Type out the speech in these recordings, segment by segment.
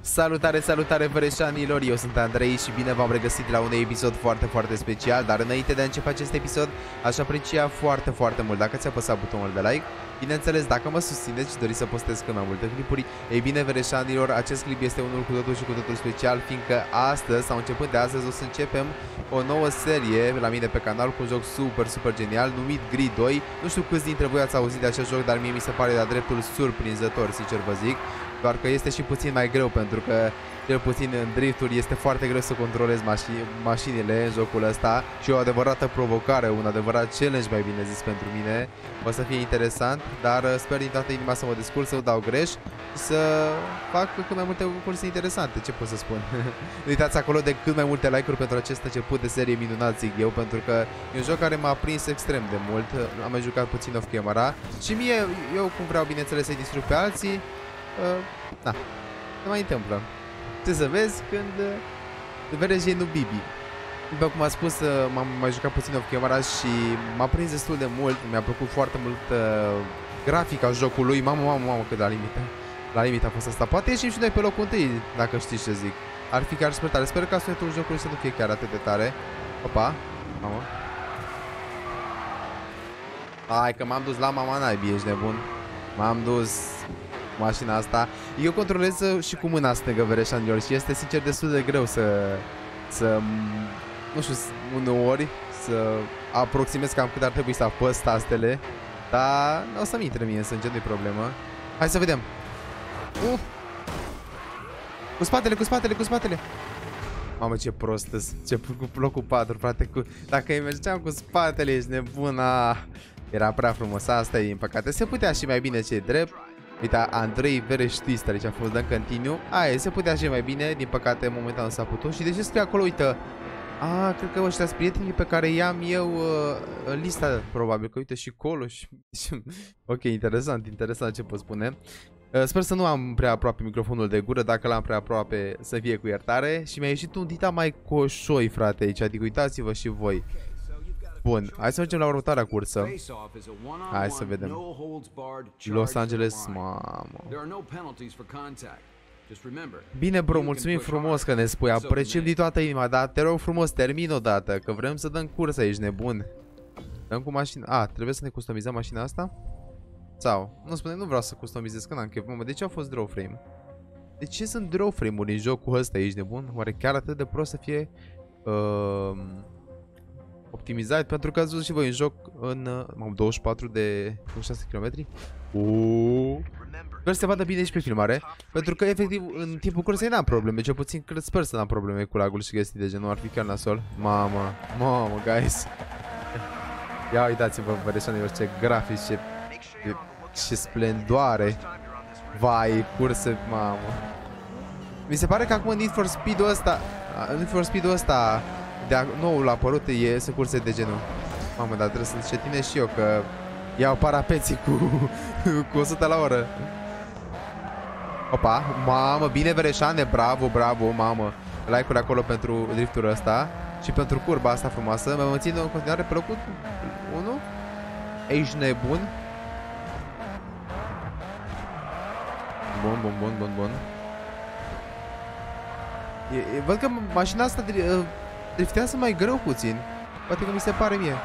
Salutare, salutare Văreșanilor, eu sunt Andrei și bine v-am regăsit la un episod foarte special. Dar înainte de a începe acest episod, aș aprecia foarte mult dacă ți-a apăsat butonul de like. Bineînțeles, dacă mă susțineți și doriți să postez cât mai multe clipuri. Ei bine, Văreșanilor, acest clip este unul cu totul și cu totul special, fiindcă astăzi, sau începând de astăzi, o să începem o nouă serie la mine pe canal cu un joc super genial numit Grid 2. Nu știu câți dintre voi ați auzit de acest joc, dar mie mi se pare de-a dreptul surprinzător, sincer vă zic. Doar că este și puțin mai greu, pentru că cel puțin în drifturi este foarte greu să controlezi mașinile în jocul ăsta. Și o adevărată provocare, un adevărat challenge, mai bine zis, pentru mine. O să fie interesant, dar sper din toată inima să mă descurc, să nu dau greș și să fac cât mai multe curse interesante, ce pot să spun. Uitați acolo de cât mai multe like-uri pentru acest început de serie minunat, zic eu, pentru că e un joc care m-a prins extrem de mult. Am mai jucat puțin off camera și mie, eu cum vreau, bineînțeles, să-i distrug pe alții. Da, se mai întâmplă. Ce să vezi când vezi nu Bibi. După cum am spus, m-am mai jucat puțin off camera și m-a prins destul de mult. Mi-a plăcut foarte mult grafica jocului. Mamă, cât la limită a fost asta. Poate ieșim și noi pe locul întâi, dacă știți ce zic. Ar fi chiar super tare. Sper că sunetul jocului să nu fie chiar atât de tare. Opa, mamă. Hai că m-am dus la mama naibii, ești nebun. M-am dus mașina asta. Eu controlez și cu mâna stângă, Văreșanilor, și este sincer destul de greu să nu știu, uneori să aproximez cam cât ar trebui să apăs tastele. Dar o să-mi intre mie în sânge, nu-i problemă. Hai să vedem. Cu spatele. Mamă, ce prost-s. Ce cu locul 4, frate. Dacă îi mergeam cu spatele, ești nebuna. Era prea frumos. Asta e, în păcate. Se putea și mai bine, ce-i drept. Uite, Andrei Vereștist, aici a fost, dăm continue. Aia, se putea și mai bine, din păcate momentan nu s-a putut. Și de ce scrie acolo, uite, cred că ăștia sunt prietenii pe care i-am eu în lista, probabil, că uite și colo și... Ok, interesant ce pot spune. Sper să nu am prea aproape microfonul de gură, dacă l-am prea aproape să fie cu iertare. Și mi-a ieșit un dita mai coșoi, frate, aici, adică uitați-vă și voi. Bun, hai să mergem la următoarea cursă. Hai să vedem. Los Angeles, mamă. Bine, bro, mulțumim frumos că ne spui. Apreciem din toată inima, dar te rog frumos, termin odată, că vrem să dăm cursă, ești nebun. Dăm cu mașina. Trebuie să ne customizăm mașina asta? Sau? Nu spune, nu vreau să customizez, că n-am chef. Mamă, de ce a fost draw frame? De ce sunt draw frame-uri în jocul ăsta, ești nebun? Oare chiar atât de prost să fie optimizat? Pentru că ați văzut și voi în joc în 24 de 6 km. Sper să se vadă bine și pe filmare, pentru că efectiv în timpul cursei n-am probleme, cel puțin sper să n-am probleme cu lagul și chestii de genul, ar fi chiar nasol. Mamă, guys. Ia uitați-vă, Văreșanilor, ce grafici, ce splendoare. Vai, curse, mamă. Mi se pare că acum Need for Speed-ul ăsta de nou l-a apărut, sunt curse de genul. Mamă, dar trebuie să încetine și eu, că iau parapeții cu 100 la oră. Opa, mamă, bine Vereșane, bravo, mamă. Like-uri acolo pentru driftul ăsta și pentru curba asta frumoasă. Mă mențin în continuare pe locul 1. Ești nebun. Bun. Văd că mașina asta driftează mai greu puțin. Poate că mi se pare mie.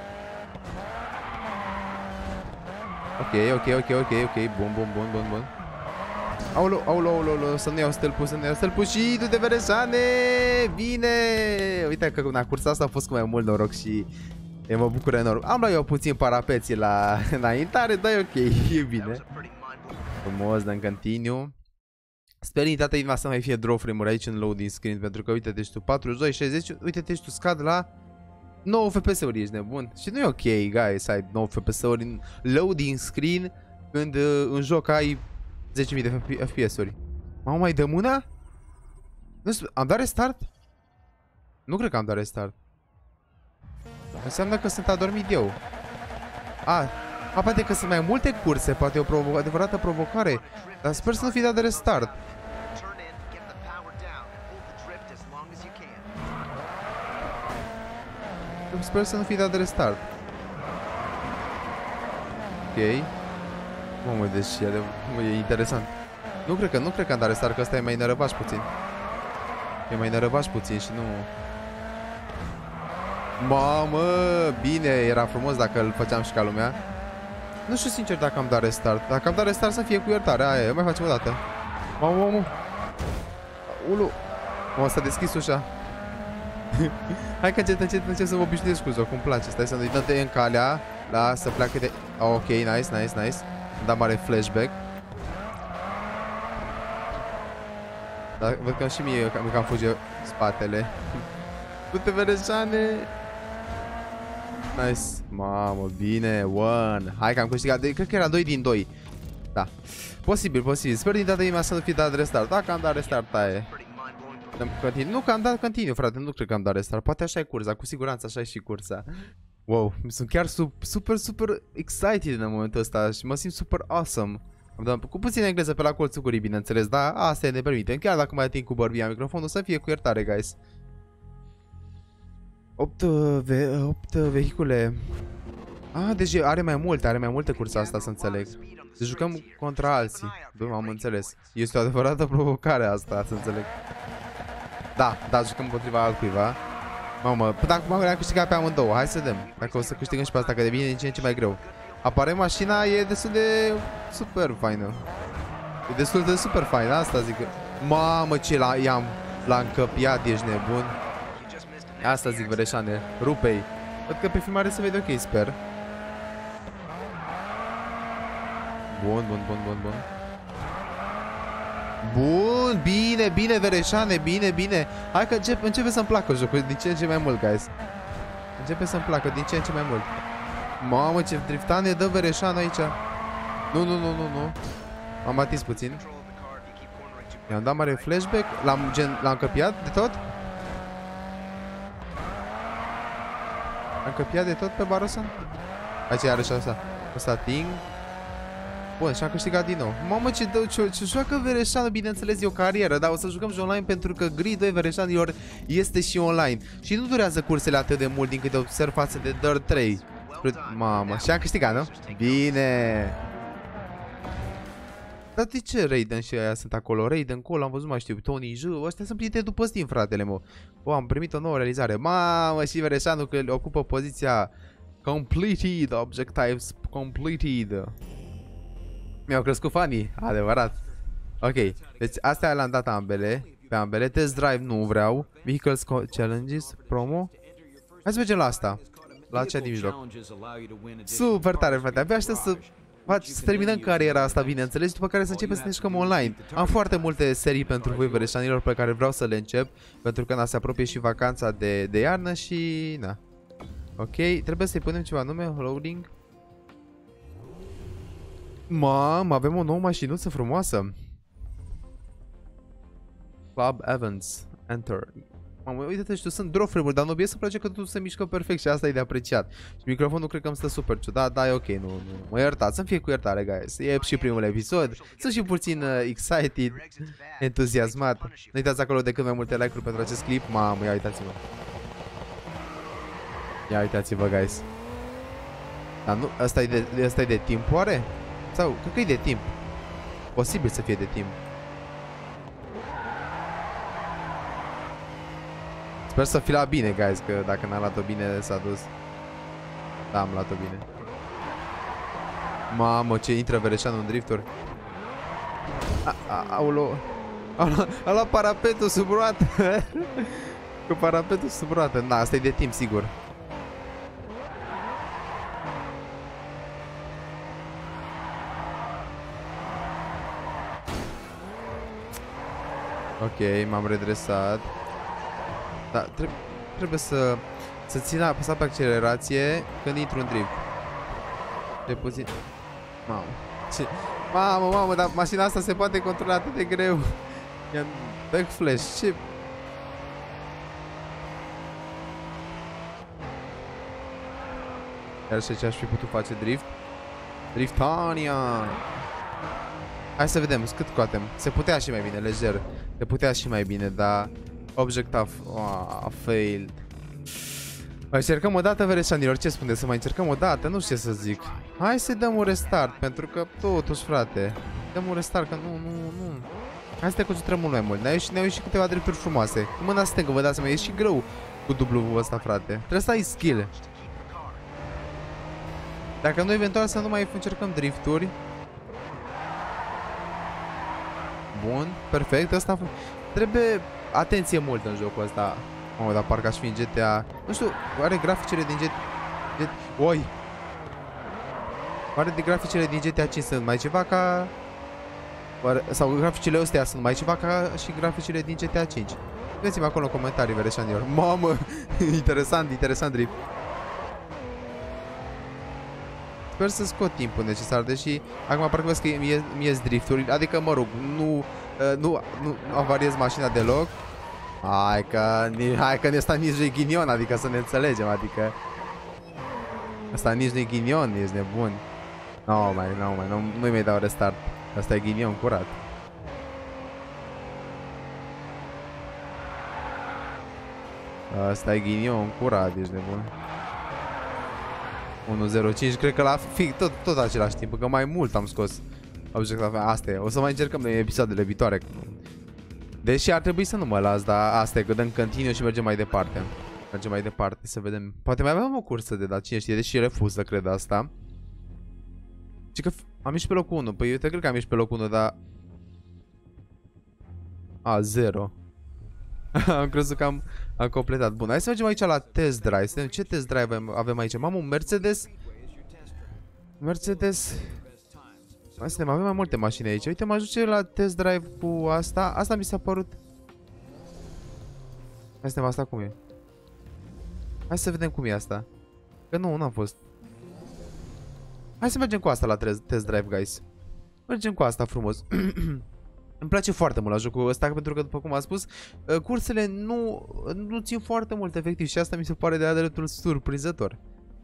Ok. Bun. Aolo, să nu iau stâlpul și du de Vereșane. Bine. Uite că în cursa asta a fost cu mai mult noroc și mă bucur enorm. Am luat eu puțin parapeții la înaintare, dar e ok, e bine. Frumos, dăm continue. Sper din toată inima să mai fie draw frame-uri aici în loading screen, pentru că uite, deci tu 42, 60, uite-te și tu scad la 9 FPS-uri, ești nebun. Și nu e ok, guys, să ai 9 FPS-uri în loading screen când în joc ai 10.000 de FPS-uri. Mamă, mai dă mâna? Nu știu, am dat restart? Nu cred că am dat restart. Înseamnă că sunt adormit eu. Poate că sunt mai multe curse, poate e o adevărată provocare. Dar sper să nu fi dat de restart. Sper să nu fi dat de restart. Ok. Mamă, deci e interesant. Nu cred că am dat restart, că ăsta e mai nărăvaș puțin. E mai nărăvaș puțin și nu... Mamă, bine, era frumos dacă îl făceam și ca lumea. Nu știu sincer dacă am dat restart. Dacă am dat restart să fie cu iertare. Aia, mai facem o dată. Mamă. Ulu. Mamă, s-a deschis ușa. Hai că încet să mă obișnuiesc cu jocul. Îmi place. Stai să nu dă în calea. La să pleacă de... Ok, nice. Am dat mare flashback. Dar văd că și mie că am fugit spatele. Du-te, Vereșane. Nice. Mamă, bine. One. Hai că am câștigat. Cred că era 2 din 2. Da. Posibil. Sper din data mea să nu fi dat restart. Dacă am dat restart, aia e. Nu că am dat continuu, frate. Nu cred că am dat restart. Poate așa e cursa. Cu siguranță așa e și cursa. Wow. Sunt chiar super excited în momentul ăsta. Și mă simt super awesome. Am dat cu puțină engleză pe la colțul gurii, bineînțeles. Dar asta ne permite. Chiar dacă mai ating cu bărbia microfonul, să fie cu iertare, guys. 8 vehicule. Deci are mai multe cursa asta, să înțeleg. Deci jucăm contra alții. Am înțeles. Este o adevărată provocare asta, să înțeleg. Da, jucăm împotriva altcuiva. Mamă, dacă m-am câștigat pe amândouă, hai să vedem. Dacă o să câștigăm și pe asta, că devine din ce în ce mai greu. Apare mașina, e destul de super faină. E destul de super faină, asta zic. Mamă, ce l-a încăpiat, ești nebun. Asta zic, Vereșane, rupe-i. Văd că pe filmare se vede ok, sper. Bun. Bun, bine, Vereșane, bine. Hai că începe să-mi placă jocul din ce în ce mai mult, guys. Începe să-mi placă din ce în ce mai mult. Mamă, ce driftane dă Vereșan aici. Nu. M-am atins puțin. I-am dat mare flashback. L-am căpiat de tot. Am căpiat de tot pe Barosan. Aici iarăși asta. O să ating. Bun, și am câștigat din nou. Mamă, ce joacă Vereșan, bineînțeles, e o carieră. Dar o să jucăm și online pentru că Grid 2 Vereșanilor este și online. Și nu durează cursele atât de mult din câte observ față de Dirt 3. Mamă, și am câștigat, nu? Bine! Dar de ce Raiden și aia sunt acolo? Raiden, Cole, am văzut, mai știu, Tony J, ăștia sunt prieteni după Steam, fratele meu. Am primit o nouă realizare. Mamă, și Vereșanu că ocupă poziția completed, objectives completed. Mi-au crescut fanii, adevărat. Ok, deci astea le-am dat pe ambele. Test drive nu vreau. Vehicles challenges, promo. Hai să mergem la asta. La cea din mijloc. Super tare, frate. Abia aștept să terminăm cariera asta, bineînțeles, după care să începem să ne jucăm online. Am foarte multe serii pentru voi, Vereșanilor, pe care vreau să le încep, pentru că se apropie și vacanța de iarnă și... na. Ok, trebuie să-i punem ceva nume, loading. Mamă, avem o nouă mașinuță frumoasă. Club Evans, enter. Mamă, uite-te, știu, sunt drofremuri, dar nu să place că totul se mișcă perfect și asta e de apreciat. Și microfonul cred că îmi stă super ciudat, da, e ok, nu, mă iertați, să-mi fie cu iertare, guys. E și primul episod, sunt și puțin excited, entuziasmat. Nu uitați acolo de cât mai multe like-uri pentru acest clip. Mamă, ia uitați-vă. Ia uitați-vă, guys. Dar nu, ăsta e de timp, oare? Sau, cred că e de timp. Posibil să fie de timp. Sper să fi luat bine, guys, că dacă n-am luat-o bine s-a dus. Da, am luat-o bine. Mamă, ce intră Vereșanul în drifturi. Aulo. A luat parapetul sub roată. Cu parapetul sub roată. Da, asta e de timp, sigur. Ok, m-am redresat. Da, trebuie să țin apăsat pe accelerație când intru în drift. De puțin. Mamă, dar mașina asta se poate controla atât de greu. I-am backflash. Ce? Iar și ce aș fi putut face drift? Driftania! Hai să vedem, cât scoatem. Se putea și mai bine, lejer. Se putea și mai bine, dar... Object failed. Mai încercăm o dată, Vereșanilor, ce spuneți? Să mai încercăm o dată? Nu știu ce să zic. Hai să dăm un restart, pentru că totuși, frate, Dăm un restart, că nu. Hai să te concentrăm mult mai mult. Ne-au ieșit câteva drifturi frumoase. Cu mâna stângă, vă dați seama, e și greu cu dublu ăsta, frate. Trebuie să ai skill. Dacă nu, eventual să nu mai încercăm drifturi. Bun, perfect, ăsta trebuie atenție mult în jocul ăsta. Oh, dar parcă aș fi în GTA. Nu știu, oare graficele din Oi! Oare de graficele din GTA 5 sunt mai ceva ca... Sau graficele astea sunt mai ceva ca și graficele din GTA 5? Spuneți-mi acolo în comentarii, vereșanilor. Mamă! interesant drift. Sper să scot timpul necesar, deși acum parcă văd că mi-ies drifturi. Adică, mă rog, nu avariez mașina deloc. Hai că ăsta nici nu-i ghinion, adică să ne înțelegem, adică... Ăsta nici nu-i ghinion, ești nebun. Nu-i mai dau restart. Asta e ghinion curat. Asta e ghinion curat, ești nebun. 1.05, cred că la tot același timp, că mai mult am scos. Asta e, o să mai încercăm în episoadele viitoare. Deși ar trebui să nu mă las, dar asta e, că dăm continue și mergem mai departe. Mergem mai departe să vedem. Poate mai avem o cursă de dat, cine știe, deși refuz să cred asta. Și că am ieșit pe locul 1, păi eu te cred că am ieșit pe locul 1, dar... 0. Am crezut că am completat. Bun, hai să mergem aici la test drive. Să vedem ce test drive avem aici. Mamă, un Mercedes. Hai să vedem, avem mai multe mașini aici. Uite, mă ajunge la test drive cu asta. Asta mi s-a părut. Hai să vedem asta cum e. Hai să vedem cum e asta. Că nu, n-am fost. Hai să mergem cu asta la test drive, guys. Mergem cu asta frumos. Îmi place foarte mult la jocul ăsta, pentru că, după cum am spus, cursele nu țin foarte mult, efectiv. Și asta mi se pare de-a dreptul surprinzător.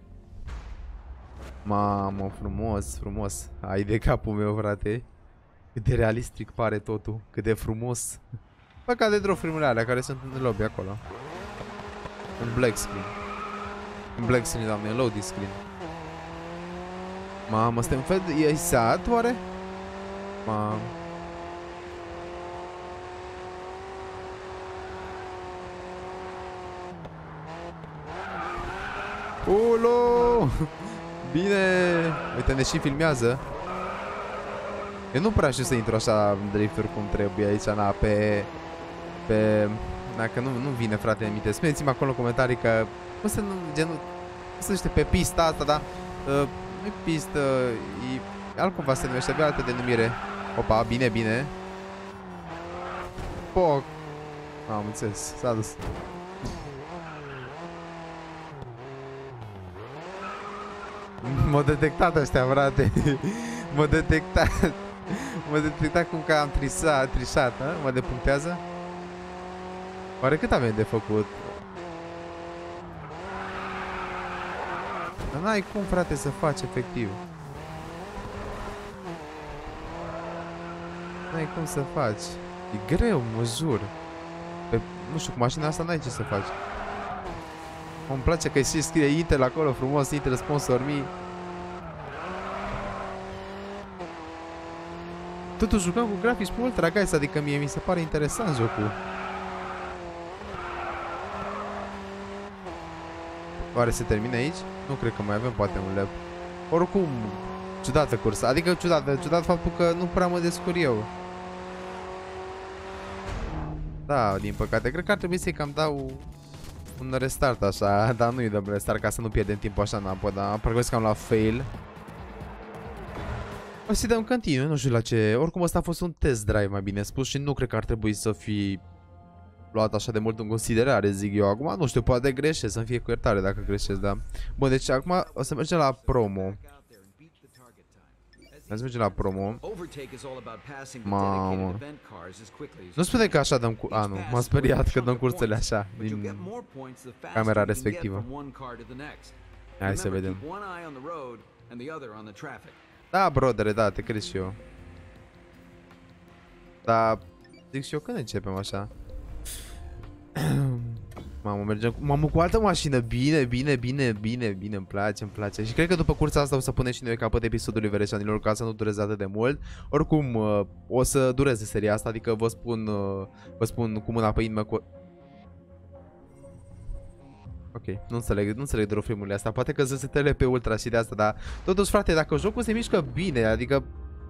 Mamă, frumos. Ai de capul meu, frate. Cât de realistic pare totul. Cât de frumos. Păcat de drofrurile alea care sunt în lobby acolo. În black screen. În black screen, doamne, în loading screen. Mamă, ăsta e un fel de... E sat, oare? Mamă. Ulu! Bine! Uite, ne și filmează. Eu nu prea știu să intru așa în drifturi cum trebuie aici, na, dacă nu vine, frate, în minte. Spuneți-mi acolo în comentarii că... Cum să nu, genul... Cum să pe pista asta, da? Nu-i pistă, e... Altcumva se numește, avea altă denumire. Opa, bine. Poc! Am înțeles, s-a dus. M-a detectat ăștia, frate. M-a detectat cum că am trișat, ha? Mă depunctează? Oare cât avem de făcut? Dar n-ai cum, frate, să faci efectiv. N-ai cum să faci. E greu, mă jur. Nu știu, cu mașina asta n-ai ce să faci. Îmi place că și scrie Intel acolo frumos, Intel sponsor me. Totuși jucăm cu grafici pe ultra, guys, adică mie mi se pare interesant jocul. Oare se termine aici? Nu cred că mai avem poate un lap. Oricum, ciudată cursa, adică ciudat faptul că nu prea mă descur eu. Da, din păcate, cred că ar trebui să-i cam dau un restart așa, dar nu-i dăm restart ca să nu pierdem timpul așa înapoi, dar parcă că am la fail. O să-i dăm continue, nu știu la ce, oricum ăsta a fost un test drive, mai bine spus, și nu cred că ar trebui să fi luat așa de mult în considerare, zic eu. Acum, nu știu, poate greșesc, să-mi fie cu iertare dacă greșesc, da. Bun, deci acum o să mergem la promo. Hai să mergem la promo. Mamă. Nu spune că așa dăm cu... A, nu, m-am speriat că dăm cursele așa din camera respectivă. Hai să vedem. Da, brodere, da, te cred și eu. Da, zic și eu, când începem așa? Mamă, mergem mamă, cu altă mașină. Bine, bine, bine, bine, bine. Îmi place, îmi place. Și cred că după cursa asta o să punem și noi capăt episodului Vereșanilor, ca să nu dureze atât de mult. Oricum, o să dureze seria asta, adică vă spun cu mâna pe inimă cu... Ok, nu înțeleg de frame-urile astea. Poate că ZST-le pe ultra și de asta, dar totuși, frate, dacă jocul se mișcă bine, adică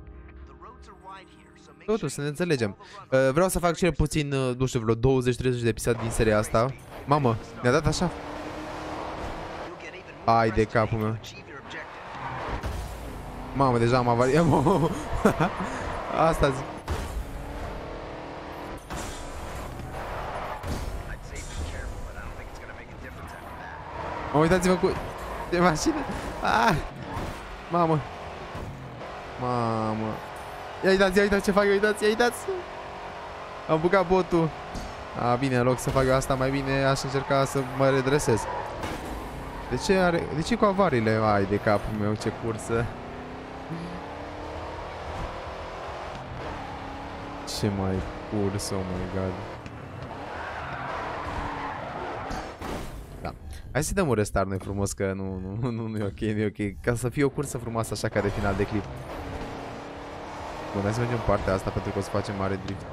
totuși, să ne înțelegem. Vreau să fac cel puțin, nu știu, vreo 20-30 de episoade din seria asta. Mamă, ne-a dat așa. Ai de capul meu. Mamă, deja am avariat. Asta zic. Uitați-vă cu... de mașină. Ah! Mamă. Mamă. Ia uitați ce fac eu, uitați. Am bucat botul. Bine, în loc să fac eu asta mai bine, aș încerca să mă redresez. De ce cu avariile? Ai de capul meu, ce cursă. Ce mai cursă, oh my god. Da. Hai să dăm un restart noi frumos, că nu e ok, nu e ok. Ca să fie o cursă frumoasă așa ca de final de clip. Bun, hai să mergem în partea asta pentru că o să facem mare drift.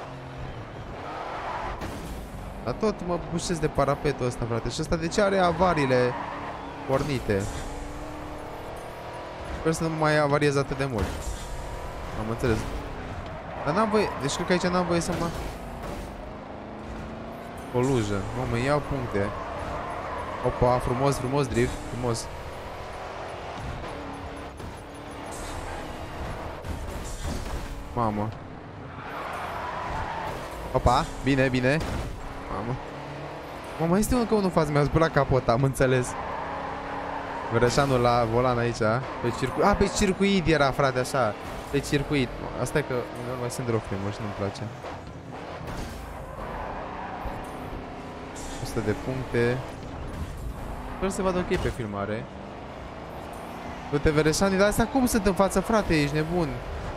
Dar tot mă bușesc de parapetul ăsta, frate. Și ăsta de ce are avariile pornite? Sper să nu mai avariez atât de mult. Am înțeles. Dar n-am voie, deci cred că aici n-am voie să mă... O lujă. Mamă, iau puncte. Opa, frumos drift, frumos. Mamă. Opa, bine. Mamă. Mamă, este încă unul față, mi-a zburat capota, am înțeles. Vereșanul la volan aici, pe circuit. Pe circuit era, frate, așa. Pe circuit. Asta e că uneori mai sunt droframe-uri și nu-mi place. 100 de puncte. Sper să vadă ok pe filmare. Du-te, Vereșani, dar astea cum sunt în față, frate? Ești nebun.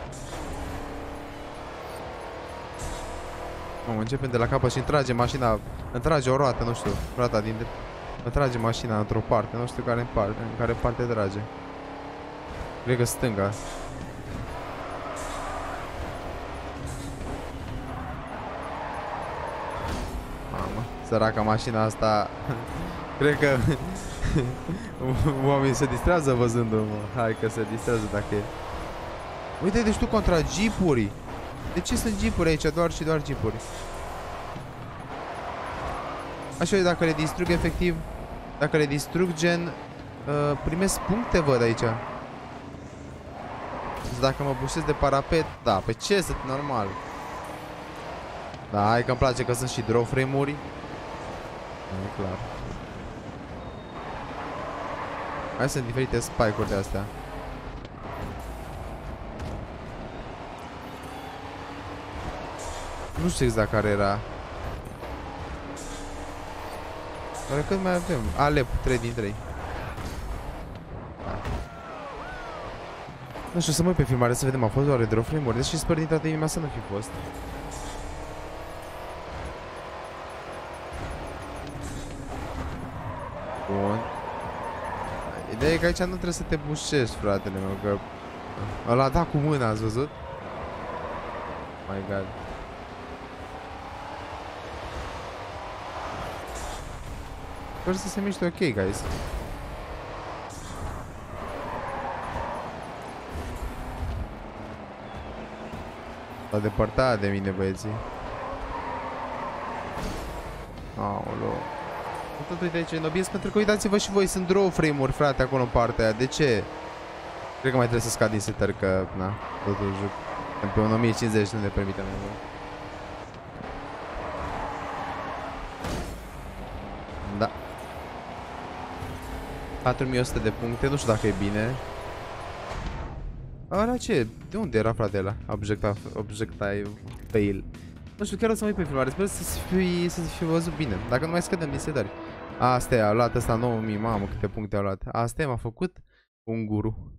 Mamă, începem de la capăt și întrage mașina. Întrage o roată, nu știu. Roata din... Întrage mașina într-o parte. Nu știu în care parte trage. Cred că stânga. Mamă, săraca mașina asta. Cred că oamenii se distrează văzându-mă. Hai că se distrează dacă e. Uite, deci tu contra jeepuri. De ce sunt jeepuri aici? Doar jeepuri. Așa, dacă le distrug efectiv. Dacă le distrug gen primesc puncte, văd aici. Deci dacă mă bușesc de parapet. Da, pe ce sunt normal. Da, hai că îmi place că sunt și draw frame-uri. E clar. Hai, sunt diferite spike-uri de astea. Nu știu exact care era. Oare cât mai avem? Alep, 3 din 3. Nu știu, să mă uit pe filmare să vedem, a fost oare draw frame-uri? Deci sper din toată inima să nu fi fost. Bun. Ideea e că aici nu trebuie să te bușești, fratele meu, că... Ăla da cu mâna, ați văzut? My god. Sper să se miște ok, guys. S-a depărtat de mine, băieții. Aoleu. Tot uite aici, nobiesc pentru că uitați-vă și voi, sunt draw frame-uri, frate, acolo în partea aia. De ce? Cred că mai trebuie să scad din setări, că, na, totul juc. Pe un 1050 nu ne permite mai mult. Da. 4100 de puncte, nu știu dacă e bine. Ala ce? De unde era, frate, ăla? Objectile fail. Nu știu, chiar o să mă uit pe filmare. Sper să fi văzut bine. Dacă nu mai scădem din setări. Asta e, a luat ăsta 9000, mamă, câte puncte a luat. Asta e, m-a făcut un guru.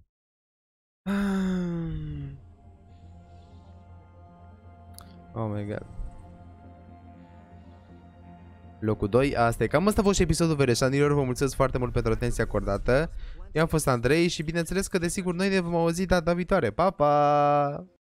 Oh my god. locul 2. Asta e. Cam asta a fost și episodul Vereșanilor. Vă mulțumesc foarte mult pentru atenția acordată. Eu am fost Andrei și bineînțeles că desigur noi ne vom auzi data viitoare. Pa, pa!